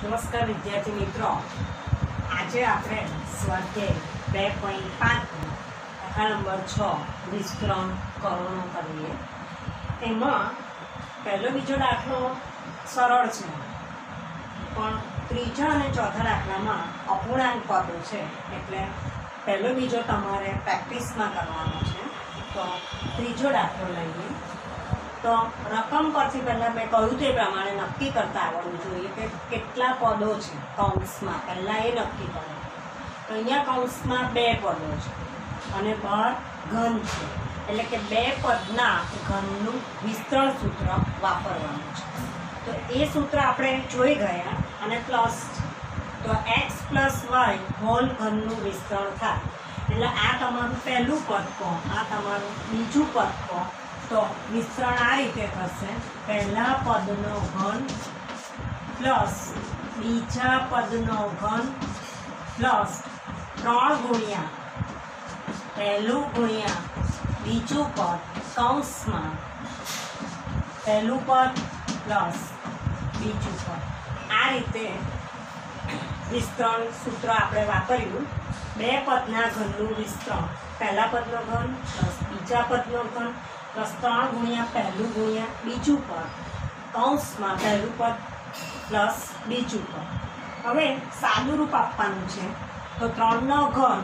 નમસ્કાર વિદ્યાર્થી મિત્રો, આજે આપણે સ્વાધ્યાય 2.5 નંબર 6 વિસ્તરણ કરોણો કરીએ। એમાં પહેલો બીજો દાખલો સરળ છે, પણ ત્રીજા અને ચોથા દાખલામાં અપૂર્ણાંક પદો છે, એટલે પહેલો બીજો તમારે પ્રેક્ટિસમાં કરવાનો છે। તો ત્રીજો દાખલો લઈએ તો રકમ પરથી પહેલાં મેં કહ્યું તે પ્રમાણે નક્કી કરતા આવડવું જોઈએ કે કેટલા પદો છે કૌંસમાં, પહેલાં એ નક્કી કરો। તો અહીંયા કૌંસમાં 2 પદો છે અને બહાર ઘન છે, એટલે કે 2 પદના ઘનનું વિસ્તરણ સૂત્ર વાપરવાનું છે। તો એ સૂત્ર આપણે જોઈ ગયા અને પ્લસ, તો x + y હોલ ઘનનું વિસ્તરણ થાય, એટલે આ તમારું પહેલું પદ કહો, આ તમારું બીજું પદ કહો। તો વિસ્તરણ આ રીતે થશે, પહેલા પદનો ઘન પ્લસ બીજા પદનો ઘન પ્લસ 3 ગુણ્યા પહેલું ગુણ્યા બીજું પદ કૌંસમાં પહેલું પદ પ્લસ બીજું પદ। આ રીતે વિસ્તરણ સૂત્ર આપણે વાપર્યું। 2 પદના ઘનનું વિસ્તરણ, પહેલા પદનો ઘન પ્લસ બીજા પદનો ઘન પ્લસ 3 ગુણ્યા પહેલું ગુણ્યા બીજું પદ કૌંસમાં પહેલું પદ પ્લસ બીજું પદ। હવે સાદું રૂપ આપવાનું છે, તો 3 નો ઘન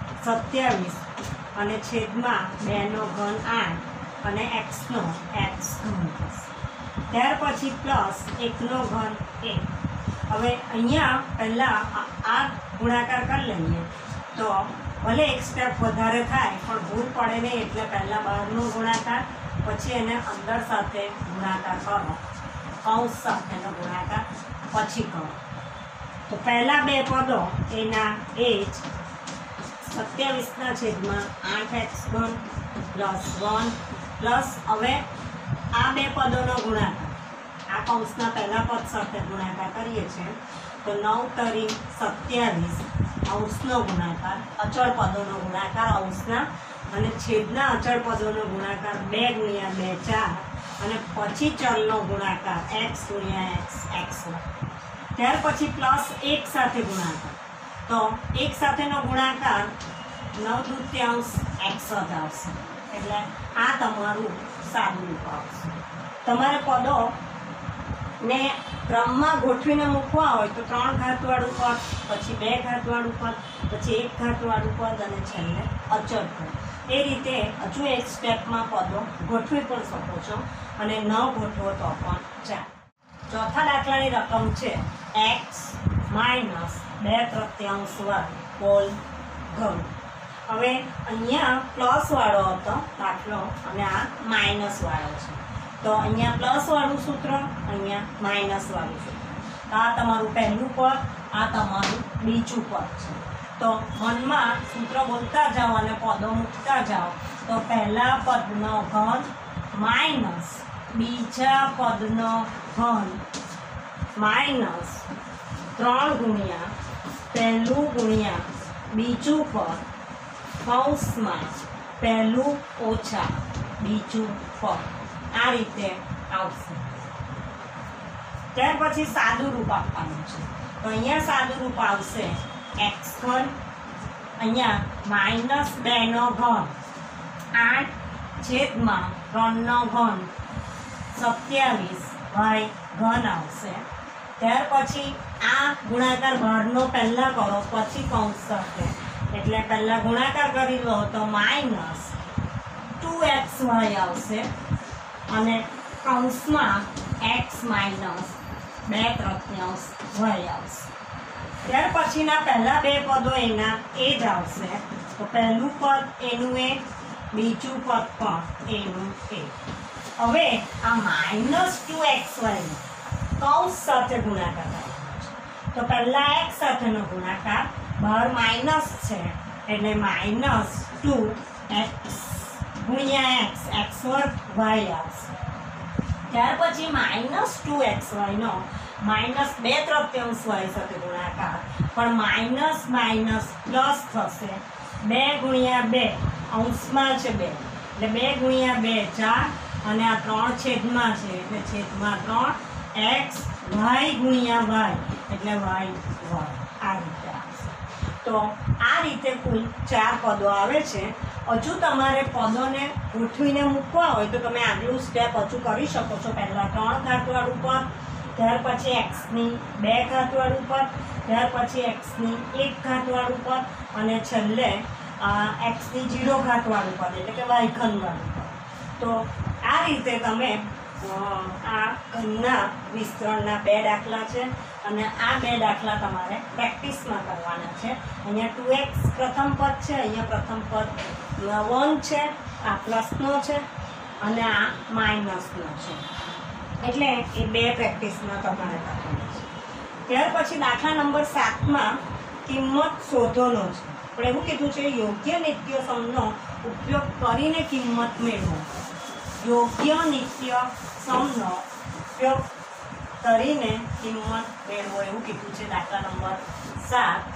27 અને છેદમાં 2 નો ઘન 8 અને x નો x ઘન થશે। ત્યાર પછી પ્લસ 1 નો ઘન 1। હવે અહીંયા પહેલાં આ ગુણાકાર કરી લઈએ, તો ભલે એક સ્ટેપ વધારે થાય પણ ભૂલ પડે નહીં, એટલે પહેલાં બહારનો ગુણાકાર પછી એને અંદર સાથે ગુણાકાર કરો, કૌંસ સાથેનો ગુણાકાર પછી કરો। તો પહેલાં 2 પદો એના એ જ 27 છેદમાં 8x ઘન પ્લસ 1 પ્લસ હવે આ 2 પદોનો ગુણાકાર, આ કૌંસના પહેલા પદ સાથે ગુણાકાર કરીએ છીએ, તો 9 તરી 27 અંશનો ગુણાકાર, અચળ પદોનો ગુણાકાર અંશના અને છેદના અચળ પદોનો ગુણાકાર 2 ગુણ્યા 2 4 અને પછી ચલનો ગુણાકાર x ગુણ્યા x x1। ત્યાર પછી પ્લસ 1 સાથે ગુણાકાર, તો 1 સાથેનો ગુણાકાર 9/2 x જ આવશે, એટલે આ તમારું સાદું રૂપ આવશે। તમારે પદો ને ક્રમમાં ગોઠવીને મૂકવા હોય તો 3 ઘાતવાળું પદ, પછી 2 ઘાતવાળું પદ, પછી 1 ઘાતવાળું પદ અને છેલ્લે અચળ પદ। એ રીતે હજુ એક સ્ટેપમાં પદો ગોઠવી પણ શકો છો અને ન ગોઠવો તો પણ ચાલે। ચોથા દાખલાની રકમ છે x - 2/3 હોલ ઘન। હવે અહીંયા પ્લસવાળો હતો દાખલો અને આ માઇનસવાળો છે, તો અહીંયા પ્લસવાળું સૂત્ર, અહીંયા માઇનસવાળું સૂત્ર। તો આ તમારું પહેલું પદ, આ તમારું બીજું પદ છે। તો મનમાં સૂત્ર બોલતા જાઓ અને પદો મૂકતા જાઓ, તો પહેલા પદનો ઘન માઇનસ બીજા પદનો ઘન માઇનસ 3 ગુણ્યા પહેલું ગુણ્યા બીજું પદ કૌંસમાં પહેલું ઓછા બીજું પદ, આ રીતે આવશે। ત્યાર પછી સાદું રૂપ આપવાનું છે, તો અહીંયા સાદું રૂપ આવશે x ઘન, અહીંયા -2 નો ઘન 8 છેદમાં 3 નો ઘન 27 y ઘન આવશે। ત્યાર પછી આ ગુણાકાર બહારનો પહેલાં કરો પછી કૌંસ સાથે, એટલે પહેલાં ગુણાકાર કરી લો તો -2xy આવશે અને કૌંસમાં x - 2/3 y આવશે। ત્યાર પછીના પહેલા 2 પદો એના એ જ આવશે, તો પહેલું પદ એનું એ, બીજું પદ પણ એનું એ। હવે આ -2xy કૌંસ સાથે ગુણાકાર કરવાનો છે, તો પહેલા x સાથેનો ગુણાકાર, બહાર માઇનસ છે એટલે -2x ગુણ્યા x x2 y આવશે। ત્યાર પછી -2xy નો -2/3 y સાથે ગુણાકાર, પણ માઇનસ માઇનસ પ્લસ થશે, 2 ગુણ્યા 2 અંશમાં છે 2, એટલે 2 ગુણ્યા 2 4 અને આ 3 છેદમાં છે એટલે છેદમાં 3 x y ગુણ્યા y, એટલે એટલે y વર્ગ આ રીતે આવશે. તો આ રીતે કુલ 4 પદો આવે છે. હજુ તમારે પદોને ગોઠવીને મૂકવા હોય તો તમે આગલું સ્ટેપ હજુ કરી શકો છો. પહેલાં 3 ઘાતવાળું પદ, ત્યાર પછી એક્સની 2 ઘાતવાળું પદ, ત્યાર પછી એક્સની 1 ઘાતવાળું પદ અને છેલ્લે એક્સની 0 ઘાતવાળું પદ એટલે કે y ઘનવાળું પદ. તો આ રીતે તમે આ ઘનના વિસ્તરણના 2 દાખલા છે અને આ 2 દાખલા તમારે પ્રેક્ટિસમાં કરવાના છે. અહીંયા 2x પ્રથમ પદ છે, અહીંયા પ્રથમ પદ 1 છે, આ પ્લસનો છે અને આ માઇનસનો છે. એટલે એ 2 પ્રેક્ટિસમાં તમારે કરવાના છે. ત્યાર પછી દાખલા નંબર 7માં કિંમત શોધોનો છે. આપણે એવું કીધું છે યોગ્ય નિત્યસમનો ઉપયોગ કરીને કિંમત મેળવો. યોગ્ય નિત્યસમનો ઉપયોગ કરીને કિંમત મેળવો એવું કીધું છે. દાખલા નંબર 7.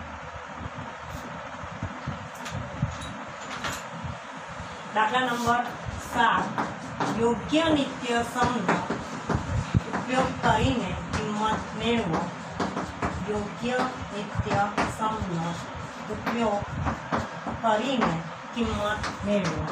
દાખલા નંબર 7 યોગ્ય નિત્યસમનો ઉપયોગ કરીને કિંમત મેળવો. યોગ્ય નિત્યસમનો ઉપયોગ કરીને કિંમત મેળવો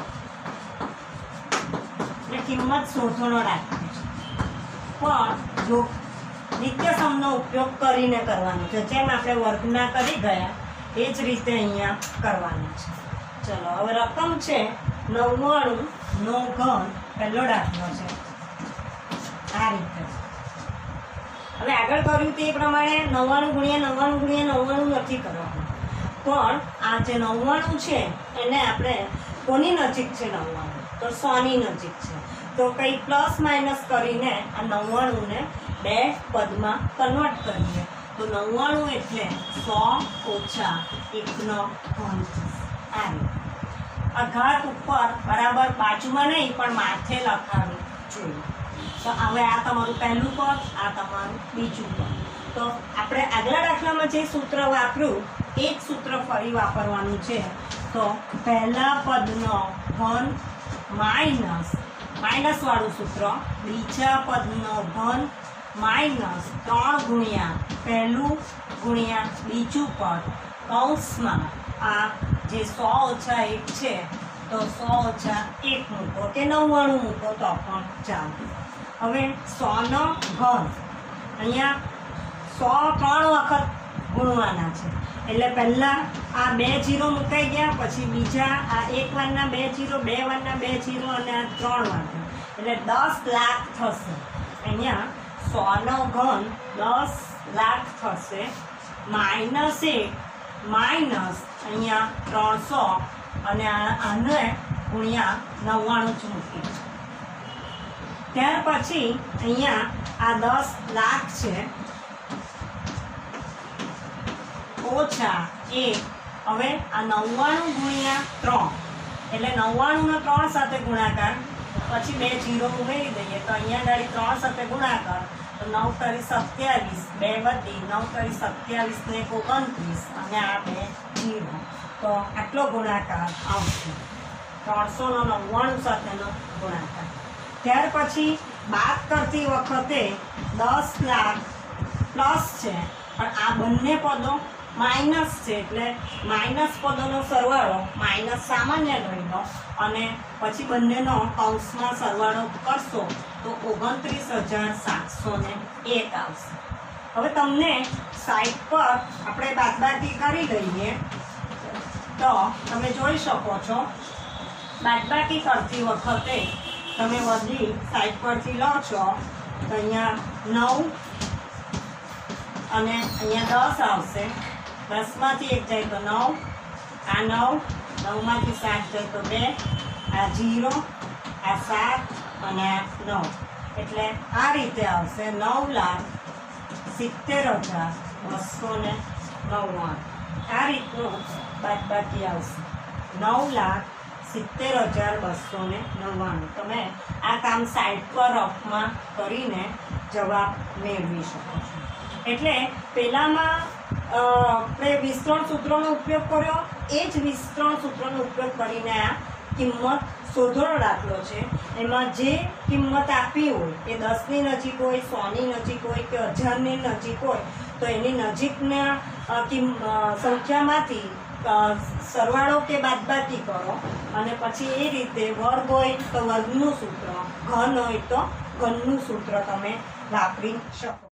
એટલે કિંમત શોધવાનો રાખવાનો છે. પણ જો નિત્યસમનો ઉપયોગ કરીને કરવાનો છે. જેમ આપણે વર્ગના કરી ગયા એ જ રીતે અહીંયા કરવાનું છે. ચલો હવે રકમ છે 99 નો ઘન. પહેલો દાખલો છે આ રીતે. હવે આગળ કર્યું તે પ્રમાણે 99 ગુણ્યા 99 ગુણ્યા 99 નથી કરવાનું. પણ આ જે 99 છે એને આપણે કોની નજીક છે? 99 તો 100 ની નજીક છે. તો કંઈ પ્લસ માઇનસ કરીને આ 99 ને 2 પદમાં કન્વર્ટ કરીએ તો 99 એટલે 100 ઓછા 1 નો ઘન. આ રીતે આ ઘાત ઉપર બરાબર બાજુમાં નહીં પણ માથે લખાવી જોઈએ. તો હવે આ તમારું પહેલું પદ, આ તમારું બીજું પદ. તો આપણે આગલા દાખલામાં જે સૂત્ર વાપર્યું એ જ સૂત્ર ફરી વાપરવાનું છે. તો પહેલા પદનો ઘન માઇનસ વાળું સૂત્ર, બીજા પદનો ઘન માઇનસ 3 ગુણ્યા પહેલું ગુણ્યા બીજું પદ કૌંસમાં આ જે 100 ઓછા 1 છે તો 100 ઓછા 1 મૂકો કે 99 મૂકો તો પણ ચાલે. હવે 100 નો ઘન અહીંયા 100 3 વખત ગુણવાના છે. એટલે પહેલાં આ 2 0 મુકાઈ ગયા, પછી બીજા આ 1 વારના 2 0, 2 વારના 2 0 અને આ 3 વારના એટલે 10 લાખ થશે. અહીંયા 100 નો ઘન 10 લાખ થશે. -1 માઇનસ અહીંયા 300 અને આને ગુણ્યા 99 જ મૂકી. ત્યાર પછી અહીંયા આ 10 લાખ છે ઓછા 1. હવે આ 99 ગુણ્યા 3 એટલે 99 નો 3 સાથે ગુણાકાર, પછી 2 0 ઉમેરી દઈએ તો અહીંયા ગાડી 3 સાથે ગુણાકાર તો 9 તારી 27, 2 વધી 9 તારી 27 ને 29 અને આ 2 0. તો આટલો ગુણાકાર આવશે 399 સાથેનો ગુણાકાર. ત્યાર પછી બાદ કરતી વખતે 10 લાખ પ્લસ છે પણ આ બંને પદો માઇનસ છે એટલે માઇનસ પદોનો સરવાળો માઇનસ સામાન્ય લઈ લો અને પછી બંનેનો કૌંસમાં સરવાળો કરશો તો 29,701 આવશે. હવે તમને સાઈડ પર આપણે બાદબાકી કરી લઈએ તો તમે જોઈ શકો છો બાદબાકી કરતી વખતે તમે બધી સાઈડ પરથી લો છો તો અહીંયા 9 અને અહીંયા 10 આવશે. 10 માંથી 1 જાય તો 9, આ 9, 9 માંથી 7 જાય તો 2, આ 0, આ 7 અને આ 9 એટલે આ રીતે આવશે 9,70,299. આ રીતનું બાદબાકી આવશે 9,70,299. તમે આ કામ સાઈડ પર રફમાં કરીને જવાબ મેળવી શકો છો. એટલે પહેલામાં આપણે વિસ્તરણ સૂત્રનો ઉપયોગ કર્યો, એ જ વિસ્તરણ સૂત્રનો ઉપયોગ કરીને આ કિંમત શોધોનો દાખલો છે એમાં જે કિંમત આપી હોય એ 10ની નજીક હોય, 100ની નજીક હોય કે 1000ની નજીક હોય તો એની નજીકના સંખ્યામાંથી સરવાળો કે બાદબાકી કરો અને પછી એ રીતે વર્ગ હોય તો વર્ગનું સૂત્ર, ઘન હોય તો ઘનનું સૂત્ર તમે વાપરી શકો.